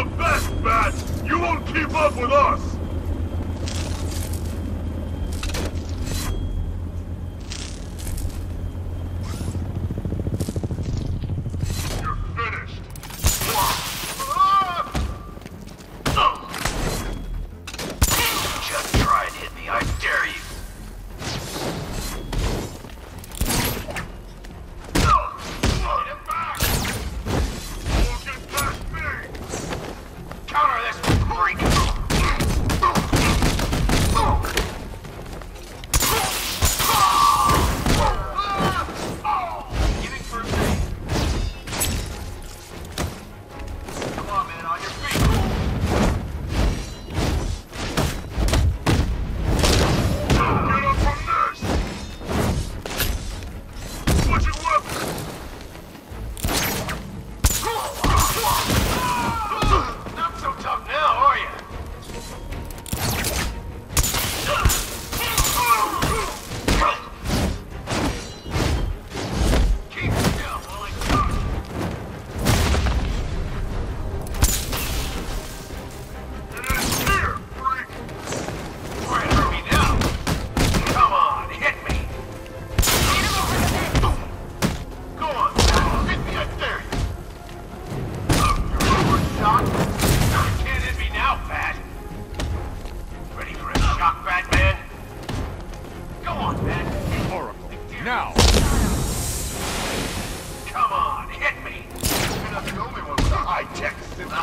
the best, Bat! You won't keep up with us! You're finished! Just try and hit me, I dare you! Counter this freak! Giving first aid. Come on, man, on your feet! Get up from this! Switching weapons! Not so tough now, are you? Keep still while I talk. It is here, freak! Try to hurt me now. Come on, hit me. Go on, hit me, I dare you. You're one shot. You can't hit me now, Bat. Ready for a shock, Batman? Go on, Bat. Oracle, now! Come on, hit me. You're not the only one with a high-tech system.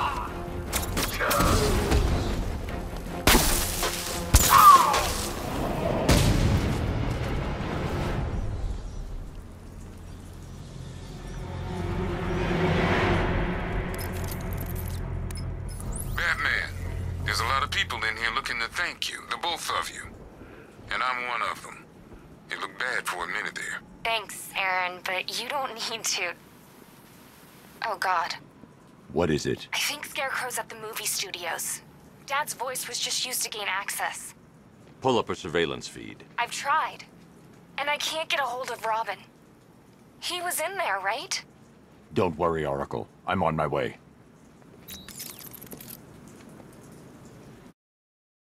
Batman, there's a lot of people in here looking to thank you, the both of you. And I'm one of them. You looked bad for a minute there. Thanks, Aaron, but you don't need to... Oh, God. What is it? I think Scarecrow's at the movie studios. Dad's voice was just used to gain access. Pull up a surveillance feed. I've tried. And I can't get a hold of Robin. He was in there, right? Don't worry, Oracle. I'm on my way.